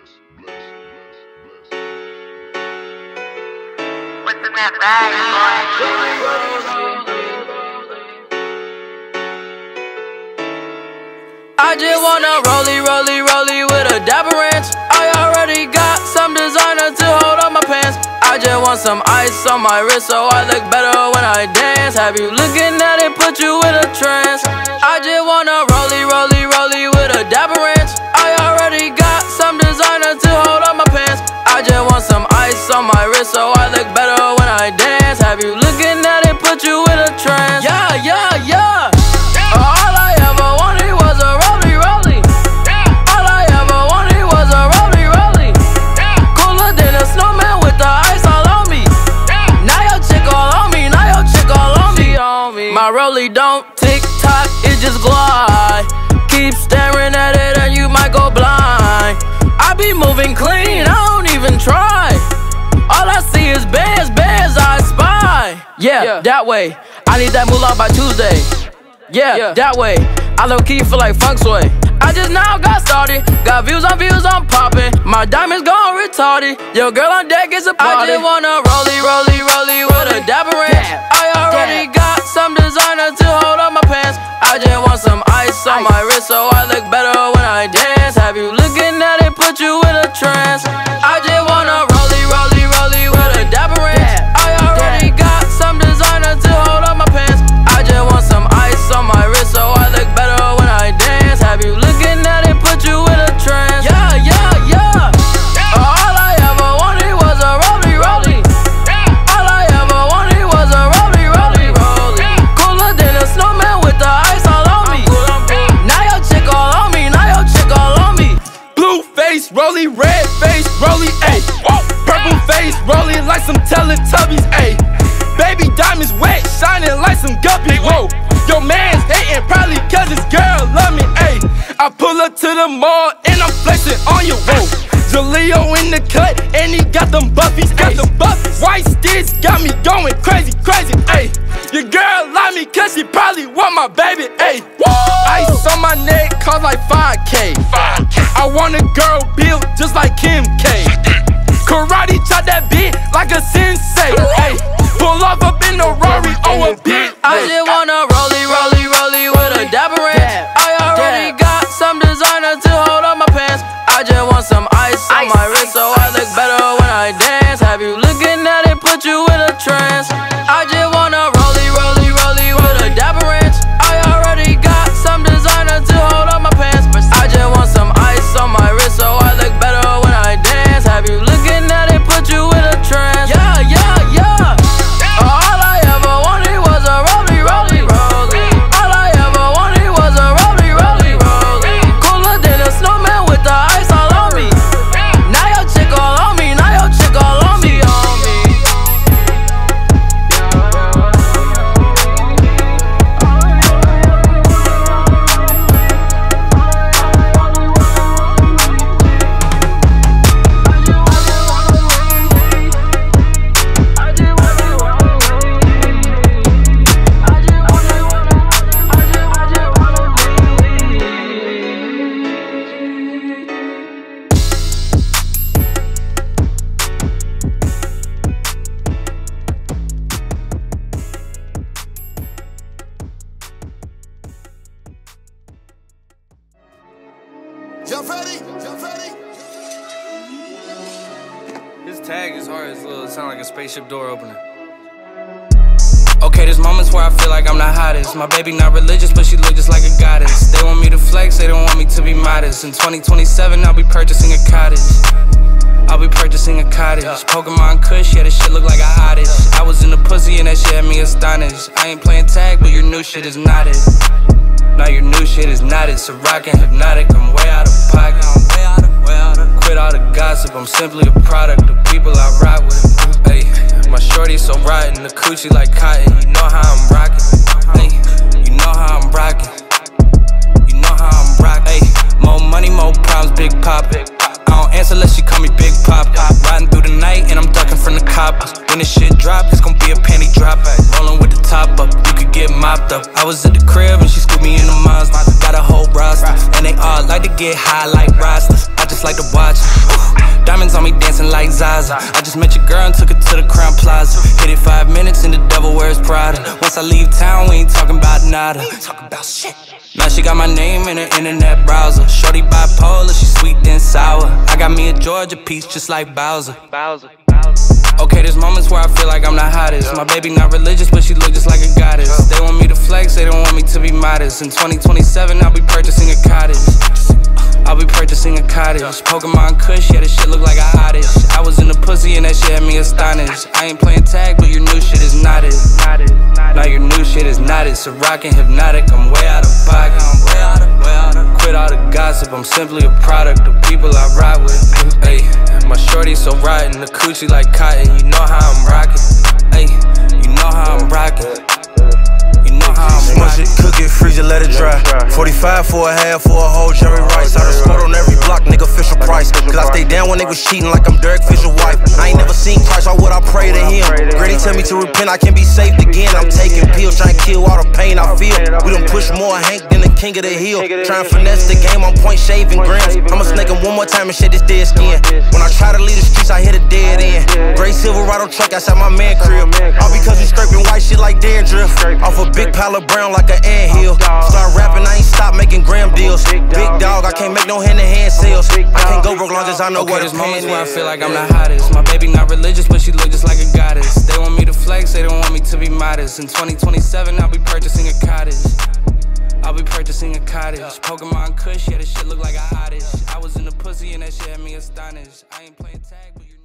What's in that bag, boy? I just wanna rollie with a dapper ranch. I already got some designer to hold on my pants. I just want some ice on my wrist so I look better when I dance. Have you looking at it, put you in a trance. I just wanna rollie with a dapper ranch. I already got some designer to hold on my pants. I just want some ice on my wrist so I look better when I dance. Have you looking at it, put you in a trance. Yeah. All I ever wanted was a rollie. All I ever wanted was a rollie. Cooler than a snowman with the ice all on me. Now your chick all on me, She on me. My rollie don't tick-tock, it just glide. Keep staring at it and you might go blind. I be moving clean, I don't even try. All I see is bands, I spy. Yeah, that way. I need that moolah by Tuesday. Yeah, that way. I low-key feel like feng shui. I just now got started. Got views, I'm popping. My diamonds gone retarded. Your girl on deck is a party. I just wanna rollie with a dapper ranch. I already got some designer to hold on my pants. I just want some ice on my wrist so I look better when I dance. Have you looking at it, put you in a trance. I just wanna rollie with a dapper ranch. I already got some designer to hold on my pants. I just want some ice on my wrist so I look better when I dance. Have you looking at it, put you in a trance. Yeah. All I ever wanted was a rollie. All I ever wanted was a rollie. Cooler than a snowman with the ice all on me. Now your chick all on me, Blue face, rollie, red face, rollie, ayy. Purple face, rolling like some Teletubbies, ayy. Baby diamonds wet, shining like some guppies, whoa. Your man's hating probably cause his girl love me, ayy. I pull up to the mall and I'm flexing on you, whoa. Jaleo in the cut and he got them buffies, White sticks got me going crazy, ayy. Your girl love me cause she probably want my baby, ayy. Ice on my neck cost like 5K. I want a girl built just like Kim K. Karate chop that beat like a sensei, ayy. Pull off up in the Rari on a bit. I just wanna rollie with a dapper ranch. I already got some designer to hold on my pants. I just want some ice on my wrist so I look better when I dance. Have you looking at it, put you in a trance. I just wanna rollie with a dapper ranch. I already got some designer to hold on my pants. I just want some ice on my wrist so I look better when I dance. Have you looking at it, put you in a trance. Yeah. All I ever wanted was a rollie. All I ever wanted was a rollie. Cooler than a snowman with the ice all on me. Now your chick all on me, His tag is hard as little, it sound like a spaceship door opener. Okay, there's moments where I feel like I'm the hottest. My baby not religious, but she look just like a goddess. They want me to flex, they don't want me to be modest. In 2027, I'll be purchasing a cottage. Pokemon Kush, yeah, this shit look like a oddish. I was in the pussy and that shit had me astonished. I ain't playing tag, but your new shit is not it. Now your new shit is not it. So rockin' hypnotic, I'm way out of pocket. Quit all the gossip, I'm simply a product of people I rock with. Ay, my shorty so rotten, the coochie like cotton. You know how I'm rockin'. Ay, you know how I'm rockin'. You know how I'm rockin'. Ay, more money, more problems, big pop. I don't answer unless she call me Big Pop. Riding through the night and I'm ducking from the coppers. When this shit drop, it's gon' be a panty drop. Rollin' with the top up, you could get mopped up. I was at the crib and she scooped me in the Mazda. Got a whole roster, and they all like to get high like rosters. I just like to watch it. Plaza. I just met your girl and took her to the Crown Plaza. Hit it 5 minutes and the devil wears Prada. Once I leave town, we ain't talking about nada. Talking about shit. Now she got my name in her internet browser. Shorty bipolar, she sweet then sour. I got me a Georgia peach just like Bowser. Okay, there's moments where I feel like I'm the hottest. My baby not religious, but she look just like a goddess. They want me to flex, they don't want me to be modest. In 2027, I'll be purchasing a cottage. I'll be purchasing a cottage. Pokemon Kush, yeah, this shit look like a oddish. I was in the pussy and that shit had me astonished. I ain't playing tag, but your new shit is knotted. Now your new shit is knotted. So rockin' hypnotic, I'm way out of pocket. Quit all the gossip, I'm simply a product of people I rock with. Ay, my shorty so rotten, the coochie like cotton. You know how I'm rockin'. Ay, you know how I'm rockin'. Smush it, cook it, freeze it, let it dry. 45 for a half, for a whole Jerry Rice. I done scored on every block, nigga, Fisher Price. Cause I stay down when they was cheating like I'm Derek Fisher's wife. I ain't never seen Christ, why would I pray to him? Grady tell me to repent, I can be saved again. I'm taking pills, trying to kill all the pain I feel. We done push more Hank than the king of the hill. Trying to finesse the game on point, shaving grams. I'ma snake him one more time and shed this dead skin. When I try to leave the streets, I hit a dead end. Gray Silverado truck outside my man crib. All because we scraping white shit like dandruff. Off a big pile of brown like an anthill. Start rapping, I ain't stop making gram deals. Big dog, I can't make no hand-to-hand sales. I can't go broke long as I know what it's moments where I feel like I'm the hottest. My baby not religious, but she look just like a goddess. They want me to flex, they don't want me to be modest. In 2027, I'll be purchasing a cottage. I'll be purchasing a cottage. Pokemon Kush, yeah, this shit look like a oddish. I was in the pussy and that shit had me astonished. I ain't playing tag, but you